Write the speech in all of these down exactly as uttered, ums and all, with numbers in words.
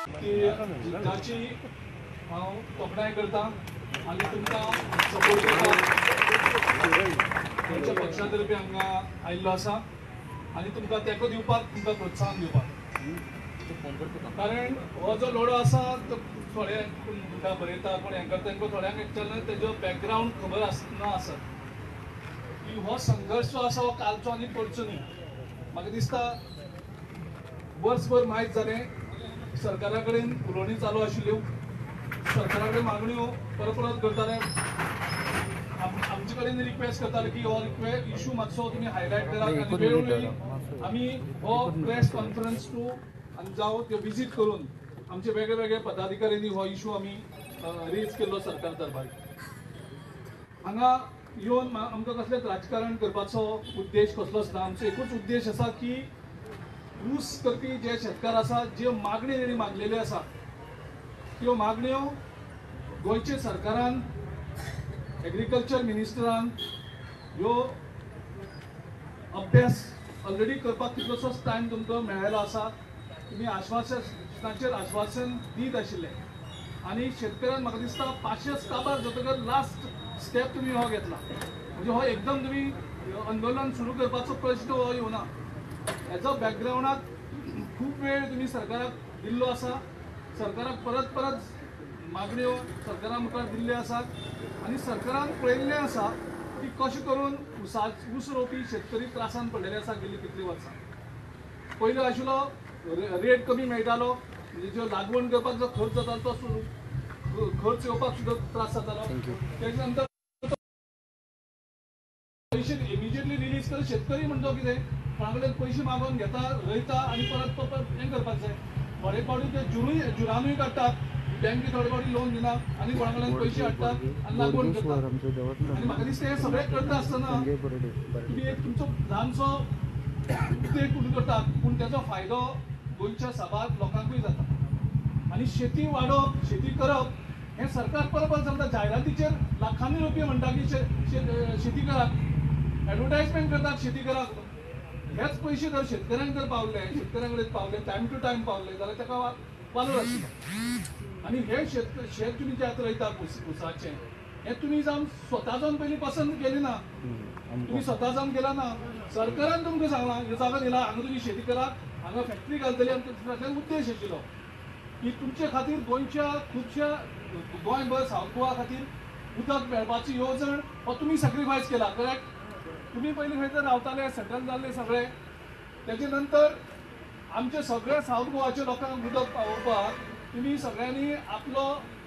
की जाची हांव तोखणाय करता आनी तुमकां सपोर्ट करता आमच्या पक्षा तर्फे हांगा आयिल्लो आसा आनी तुमकां तेंको दिवपाक तुमकां प्रोत्साहन दिवपाक कारण हो जो लढो आसा तो थोडे तुमकां बरयता पूण हें करता तांकां थोड्यांक एक्चुअली तेजो बॅकग्रावंड खबर आसना आसत की हो संघर्श जो आसा हो कालचो आनी पडचो न्ही म्हाका दिसता वर्सभर माहीत जालें सरकारा कडेन उलोवणी चालू आशिल्ल्यो सरकारा कडेन मागण्यो परत परत करताले आमचे कडेन रिक्वेस्ट करताले की हो रिक्वेस्ट इशू मातसो तुमी हायलायट करात आनी वेळोवेळी आमी हो प्रेस कॉन्फरन्स टू आनी जावं त्यो विजीट करून आमचे वेगळे वेगळे पदाधिकाऱ्यांनी हो इशू आमी रेज केल्लो सरकार दरबार हांगा येवन आमकां कसलेंच राजकारण करपाचो उद्देश कसलोच ना आमचो एकूच उद्देश आसा की ऊस करपी जे शेतकार आसा ज्यो मागणी तेणी मागलेल्यो आसा त्यो मागण्यो गोंयचे सरकारान एग्रीकल्चर मिनिस्टरान ह्यो अभ्यास ऑलरेडी करपाक कितलोसोच टायम तुमकां मेळ्ळेलो आसा तुमी आश्वासनाचेर आश्वासन दीत आशिल्ले आनी शेतकऱ्यांक म्हाका दिसता पाशेंस काबार जातकच लास्ट स्टेप तुमी हो घेतला म्हणजे हो एकदम तुमी आंदोलन सुरू करपाचो प्रश्न हो येवना हेजो बॅकग्रावंडाक खूब वेळ तुमी सरकाराक दिल्लो आसा सरकाराक परत परत मागण्यो सरकारा मुखार दिल्ल्यो आसात आनी सरकारान पळयल्लें आसा की कशें करून उसा ऊस रोवपी शेतकरी त्रासान पडलेले आसा गेल्ली कितलीं वर्सां पयलो आशिल्लो रेट कमी मेळटालो म्हणजे ज्यो लागवण करपाक जो खर्च जातालो तो खर्च येवपाक सुद्दां त्रास जातालो तेजे नंतर पैसे इमिजिएटली रिलीज कर शेतकरी म्हणतो कितें कोणा कडेन पयशे मागून घेता रोयता आनी परत परत हें करपाक जाय थोडे फावटी ते जुनूय जुनानूय काडटात बँकी थोडे फावटी लोन दिना आनी कोणा कडल्यान पयशे हाडटात आनी लागवण करतात आनी म्हाका दिसता हें सगळें करता आसतना तुमी एक तुमचो ल्हानसो उद्देग पूर्ण करतात पूण तेजो फायदो गोंयच्या साबार लोकांकूय जाता आनी शेती वाडोवप शेती करप हें सरकार परत परत सांगता जायरातीचेर लाखांनी रुपया म्हणटा की शेती करात एडवर्टायजमेंट करतात शेती करात हेच पयशे जर शेतकऱ्यांक जर पावले शेतकऱ्यां कडेन पावले टायम टू टायम पावले जाल्यार ताका वालोर आसता आनी हे शेत शेत तुमी जे आतां रोयता उसाचें हें तुमी जावन स्वता जावन पयलीं पसंत केली ना तुमी स्वता जावन केला ना सरकारान तुमकां सांगलां ह्यो जागो दिला हांगा तुमी शेती करात हांगा फॅक्टरी घालतली आनी ताचो उद्देश आशिल्लो की तुमचे खातीर गोंयच्या खुबश्या गोंयभर सावथ गोवा खातीर उदक मेळपाची येवजण हो तुमी सॅक्रिफायस केला करेक्ट तुमी पयलीं खंय तर रावताले सेटल जाल्ले सगळे तेजे नंतर आमचे सगळे सावथ गोवाच्या लोकांक उदक पावोवपाक तुमी सगळ्यांनी आपलो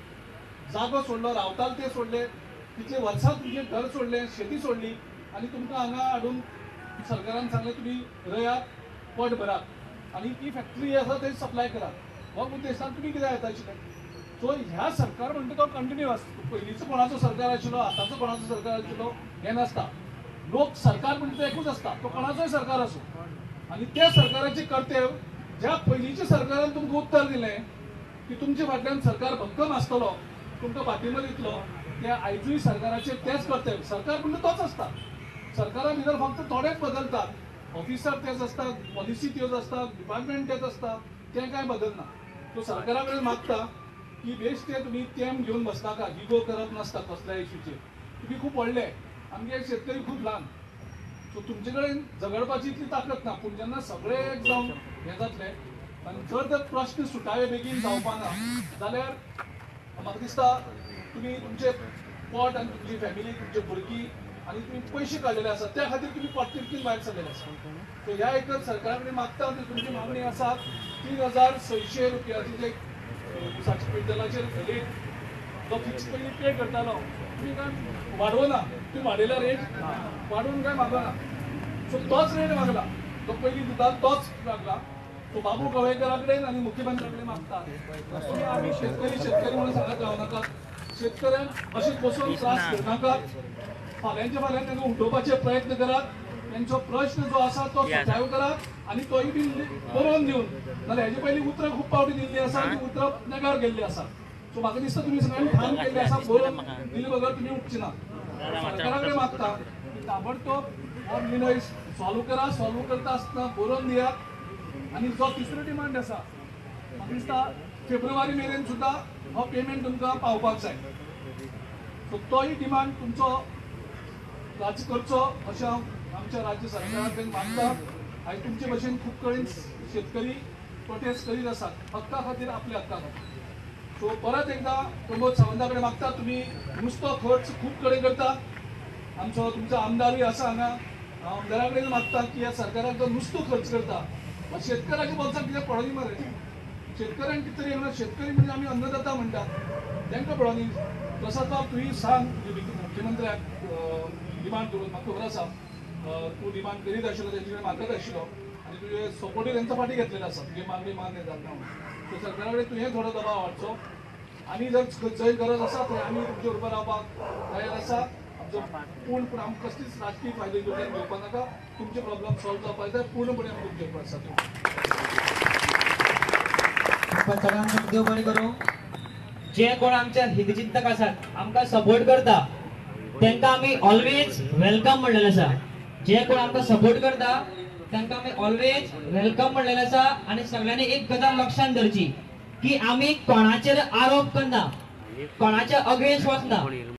जागो सोडलो रावताले ते सोडले तितले वर्सां तुमचें घर सोडलें शेती सोडली आनी तुमकां हांगा हाडून सरकारान सांगलें तुमी रयात पोट भरात आनी ती फॅक्टरी आसा थंय सप्लाय करात हो उद्देशान तुमी कितें येता आशिल्लें सो ह्या सरकार म्हणटा तो कंटिन्युअस पयलींचो कोणाचो सरकार आशिल्लो आतांचो कोणाचो सरकार आशिल्लो हें नासता लोक सरकार म्हणजे तो एकूच आसता तो कोणाचोय सरकार असो आनी त्या सरकाराचे कर्तव्य ज्या पयलींच्या सरकारान तुमकां उत्तर दिलें की तुमचे फाटल्यान सरकार भक्कम आसतलो तुमकां पाठिंबो दितलो ते आयजूय सरकाराचे तेच कर्तव्य सरकार म्हणजे तोच आसता सरकारा भितर फक्त थोडेच बदलतात ऑफिसर तेच असतात पॉलिसी त्योच असतात डिपार्टमेंट तेच असता तें कांय बदलना तो सरकारा कडेन मागता की बेस्ट ते तुमी तेम घेवन बसनाका हिगो करप नासता कसल्याय इशूचेर तुमी खूब व्हडले आमगे शेतकरी खूब ल्हान सो तुमचे कडेन झगडपाची इतली ताकद ना पूण जेन्ना सगळे एक जावन हें जातले आनी जर तर प्रश्न सुटावे बेगीन जावपाना जाल्यार म्हाका दिसता तुमी तुमचे पोट आनी तुमची फॅमिली तुमचे भुरगीं आनी तुमी पयशे काडलेले आसा त्या खातीर तुमी पोटतिडकीन भायर सरलेले आसा सो ह्या एक सरकारा कडेन मागता तुमची मागणी आसा तीन हजार सयशे रुपयाची जे उसाच्या क्विंटलाचेर रेट तो फिक्स पयलीं पे करतालो तुमी काय वाडोवना तुमी वाडयला रेट वाडोवन काय मागना सो तोच रेट मागला तो पयलीं दिता तोच मागला तो बाबू कवळेकरा कडेन आनी मुख्यमंत्र्या कडेन मागता तुमी आमी शेतकरी शेतकरी म्हणून सांगत रावनाका शेतकऱ्यांक अशें बसून त्रास करनाकात फाल्यांच्या फाल्यां तांकां उठोवपाचे प्रयत्न करात त्यांचो प्रश्न जो आसा तो सुटाव करात आनी तोय बी बरोवन दिवन नाल्यार हेजे पयलीं उतरां खूब फावटी दिल्लीं आसा ती उतरां नकार गेल्ली आसा सो म्हाका दिसता तुमी सगळ्यांनी ठाण केल्ली आसा बरोवन दिले बगर तुमी उठचे ना सरकारा कडेन मागता की ताबडतोब हो निर्णय सॉल्व करा सॉल्व करता आसतना बरोवन दियात आनी जो तिसरो डिमांड आसा म्हाका दिसता फेब्रुवारी मेरेन सुद्दां हो पेमेंट तुमकां पावपाक जाय. सो तोय डिमांड तुमचो राज्य करचो अशें हांव आमच्या राज्य सरकाराक मागता. आयज तुमचे भशेन खूब कडेन शेतकरी प्रोटेस्ट करीत आसात हक्का खातीर, आपल्या हक्का खातीर. सो परत एकदा प्रमोद सावंता कडेन मागता, तुमी नुसतो खर्च खूब कडेन करता. आमचो तुमचो आमदारूय आसा हांगा. हांव आमदारा कडेन मागता की ह्या सरकाराक जो नुसतो खर्च करता शेतकाराच्या बोल्साक कितें पडोनी मरे. शेतकऱ्यांक कितें तरी हांगा शेतकरी म्हणजे आमी अन्नदाता म्हणटा, तांकां पडोनी. प्रसाद बाब तुवें सांग मुख्यमंत्र्याक डिमांड करून, म्हाका खबर आसा तूं डिमांड करीत आशिल्लो, तेंचे कडेन मागत आशिल्लो आनी तुवें सपोर्टूय तांच्या फाटी घेतलेलो आसा, तुजे मागणी मान्य जावना म्हणून. सो सरकारा कडेन तुवें थोडो दबाव हाडचो आनी जर जंय गरज आसा थंय आमी तुमचे बरोबर रावपाक तयार आसा. आमचो पूर्ण पूण आमकां कसलीच राजकीय फायदो घेवपाक घेवपाक नाका. तुमचे प्रॉब्लेम सॉल्व जावपाक जाय, पूर्णपणे आमी तुमचे बरोबर आसा. सगळ्यांना देव बरें करूं. जे कोण आमच्या हितचिंतक आसात, आमकां सपोर्ट करता, तांकां आमी ऑलवेज वेलकम म्हणलेलें आसा. जे कोण आमकां सपोर्ट करता तांकां आमी ऑलवेज वेलकम म्हणलेलें आसा. आनी सगळ्यांनी एक गजाल लक्षात धरची की आमी कोणाचेर आरोप करना, कोणाच्या अगेन्स्ट वचना.